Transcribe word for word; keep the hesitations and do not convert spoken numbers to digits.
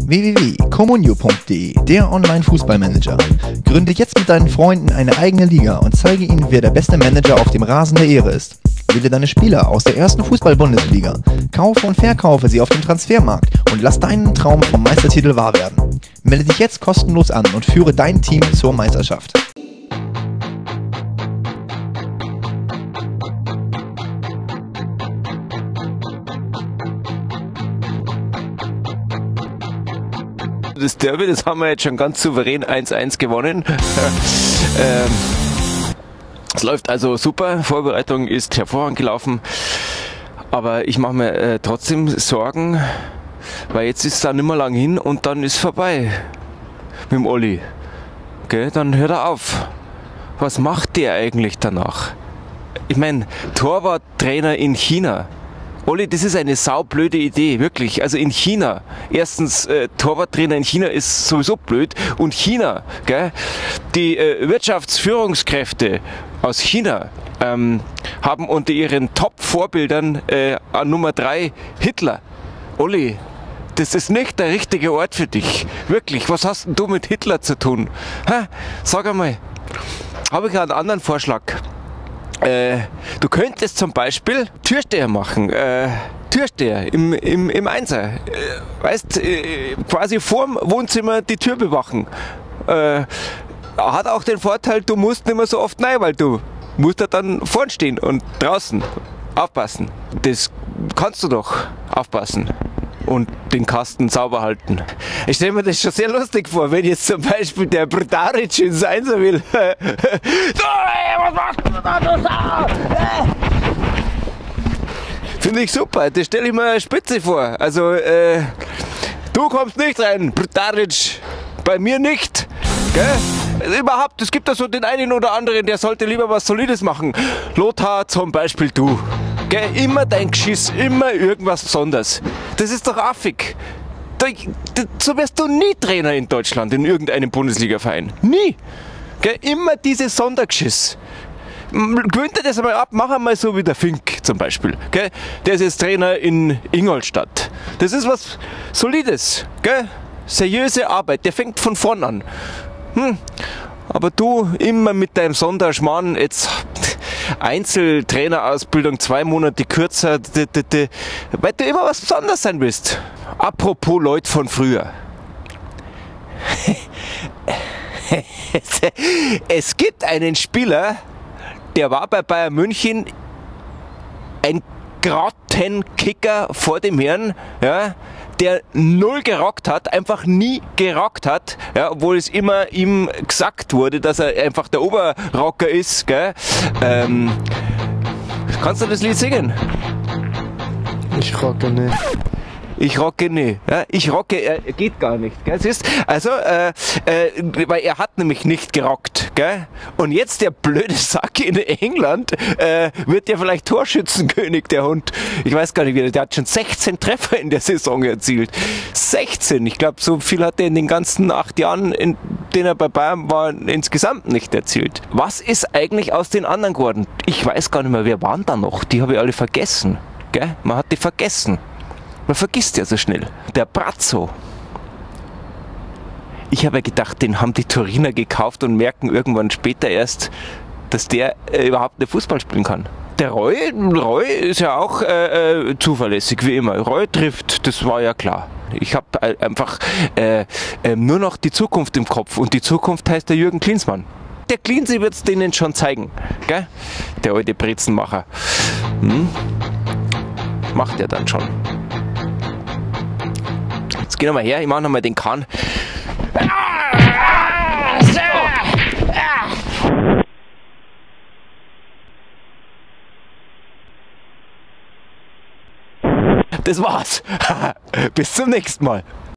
w w w punkt comunio punkt de, der Online-Fußballmanager. Gründe jetzt mit deinen Freunden eine eigene Liga und zeige ihnen, wer der beste Manager auf dem Rasen der Ehre ist. Wähle deine Spieler aus der ersten Fußball-Bundesliga, kaufe und verkaufe sie auf dem Transfermarkt und lass deinen Traum vom Meistertitel wahr werden. Melde dich jetzt kostenlos an und führe dein Team zur Meisterschaft. Das Derby, das haben wir jetzt schon ganz souverän eins eins gewonnen. ähm, es läuft also super, Vorbereitung ist hervorragend gelaufen, aber ich mache mir äh, trotzdem Sorgen, weil jetzt ist es dann nicht mehr lang hin und dann ist vorbei mit dem Olli. Okay, dann hört er auf. Was macht der eigentlich danach? Ich meine, Torwarttrainer in China. Olli, das ist eine saublöde Idee, wirklich. Also in China, erstens, äh, Torwarttrainer in China ist sowieso blöd. Und China, gell, die äh, Wirtschaftsführungskräfte aus China ähm, haben unter ihren Top-Vorbildern äh, an Nummer drei Hitler. Olli, das ist nicht der richtige Ort für dich. Wirklich, was hast denn du mit Hitler zu tun? Ha? Sag einmal, habe ich einen anderen Vorschlag. Äh, du könntest zum Beispiel Türsteher machen, äh, Türsteher im, im, im Einser, äh, weißt, äh, quasi vorm Wohnzimmer die Tür bewachen. Äh, hat auch den Vorteil, du musst nicht mehr so oft rein, weil du musst da dann vorn stehen und draußen aufpassen. Das kannst du doch aufpassen und den Kasten sauber halten. Ich stelle mir das schon sehr lustig vor, wenn jetzt zum Beispiel der Brdaric ins Einser will. So, ey, was machst du da, du Sau? Finde ich super, das stelle ich mir spitze vor. Also, äh, du kommst nicht rein, Brdaric, bei mir nicht. Gell? Überhaupt, es gibt da so den einen oder anderen, der sollte lieber was Solides machen. Lothar zum Beispiel du. Gell? Immer dein Geschiss, immer irgendwas Besonderes. Das ist doch affig. Da, da, so wärst du nie Trainer in Deutschland, in irgendeinem Bundesliga-Verein. Nie. Gell? Immer dieses Sondergeschiss. Gewöhnt dir das einmal ab, mach einmal so wie der Fink zum Beispiel. Gell? Der ist jetzt Trainer in Ingolstadt. Das ist was Solides. Gell? Seriöse Arbeit, der fängt von vorn an. Hm. Aber du immer mit deinem Sonderschmarrn, jetzt Einzeltrainerausbildung zwei Monate kürzer, d -d -d weil du immer was Besonderes sein willst. Apropos Leute von früher. Es gibt einen Spieler, der war bei Bayern München ein Grottenkicker vor dem Herrn, ja, der null gerockt hat, einfach nie gerockt hat, ja, obwohl es immer ihm gesagt wurde, dass er einfach der Oberrocker ist. Gell? Ähm, kannst du das Lied singen? Ich rocke nicht. Ich rocke nicht. Ja, ich rocke, er geht gar nicht. Gell? Siehst? Also, äh, äh, weil er hat nämlich nicht gerockt. Gell? Und jetzt der blöde Sack in England äh, wird der vielleicht Torschützenkönig, der Hund. Ich weiß gar nicht wie, der hat schon sechzehn Treffer in der Saison erzielt. sechzehn! Ich glaube, so viel hat er in den ganzen acht Jahren, in denen er bei Bayern war, insgesamt nicht erzielt. Was ist eigentlich aus den anderen geworden? Ich weiß gar nicht mehr, wer waren da noch? Die habe ich alle vergessen. Gell? Man hat die vergessen. Man vergisst ja so schnell. Der Brazzo. Ich habe ja gedacht, den haben die Turiner gekauft und merken irgendwann später erst, dass der äh, überhaupt nicht Fußball spielen kann. Der Roy, Roy ist ja auch äh, äh, zuverlässig, wie immer. Roy trifft, das war ja klar. Ich habe äh, einfach äh, äh, nur noch die Zukunft im Kopf und die Zukunft heißt der Jürgen Klinsmann. Der Klinsi wird es denen schon zeigen, gell? Der alte Brezenmacher. Hm? Macht er dann schon. Jetzt gehen wir mal her, ich mache nochmal den Kahn. Das war's. Bis zum nächsten Mal.